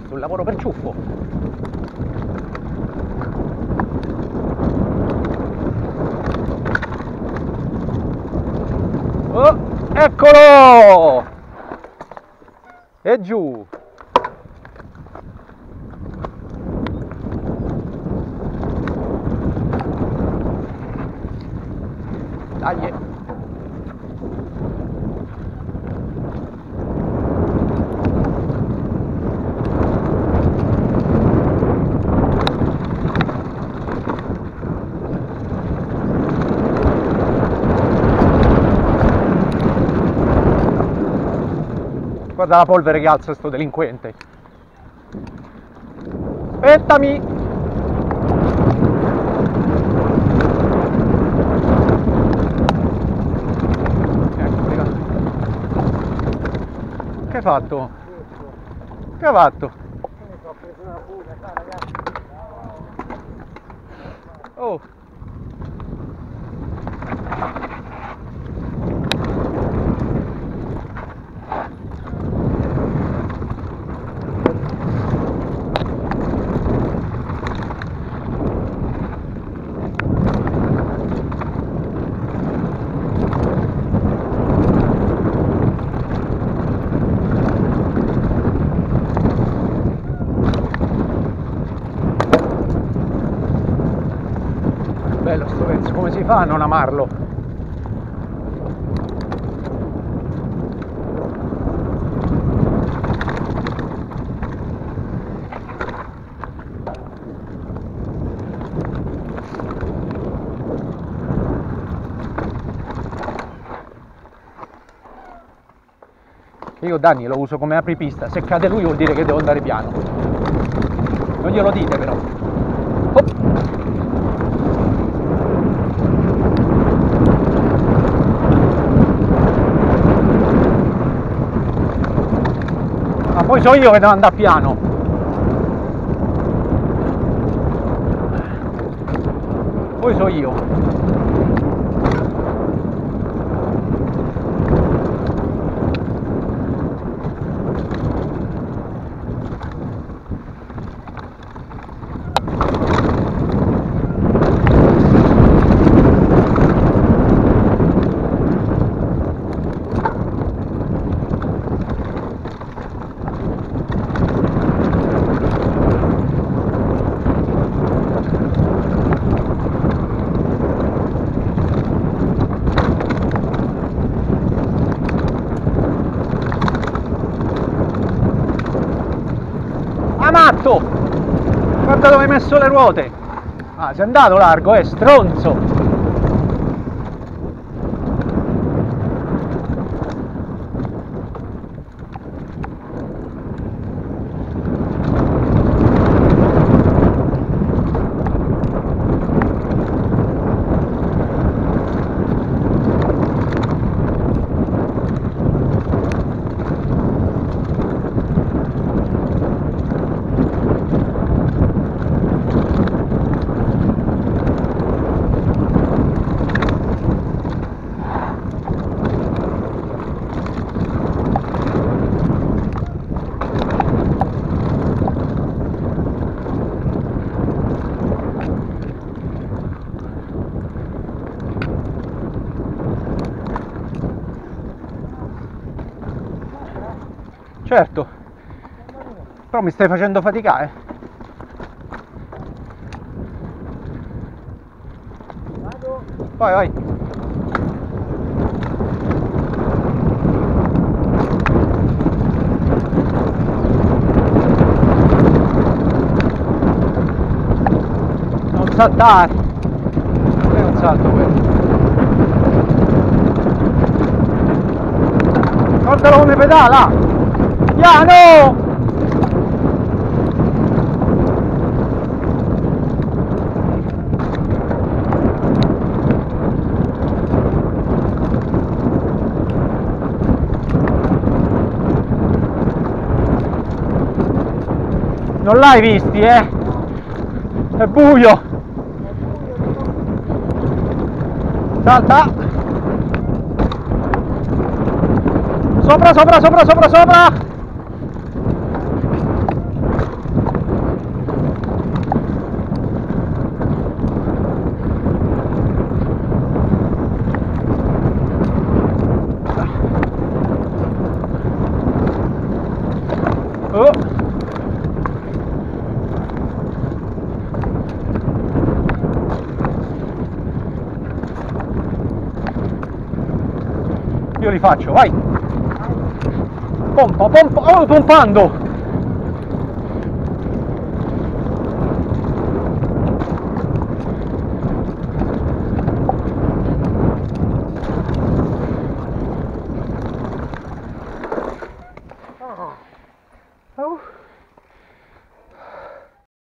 sul lavoro per ciuffo. Oh, eccolo! E giù! Dai! Guarda la polvere che alza sto delinquente. Aspettami! Che hai fatto? Che hai fatto? Oh! Bello sto pezzo, come si fa a non amarlo? Io Danni lo uso come apripista, se cade lui vuol dire che devo andare piano. Non glielo dite però. Oh. Ma poi so io che devo andare piano. Poi so io. Matto! Guarda dove hai messo le ruote! Ah, sei andato largo, stronzo! Certo, però mi stai facendo faticare. Vai, vai. Non saltare. Non è un salto quello. Guardalo come pedala! Piano! Non l'hai visti, eh? È buio! Salta! Sopra, sopra, sopra, sopra, sopra! io li faccio, vai! Pompa, pompa, oh, pompando!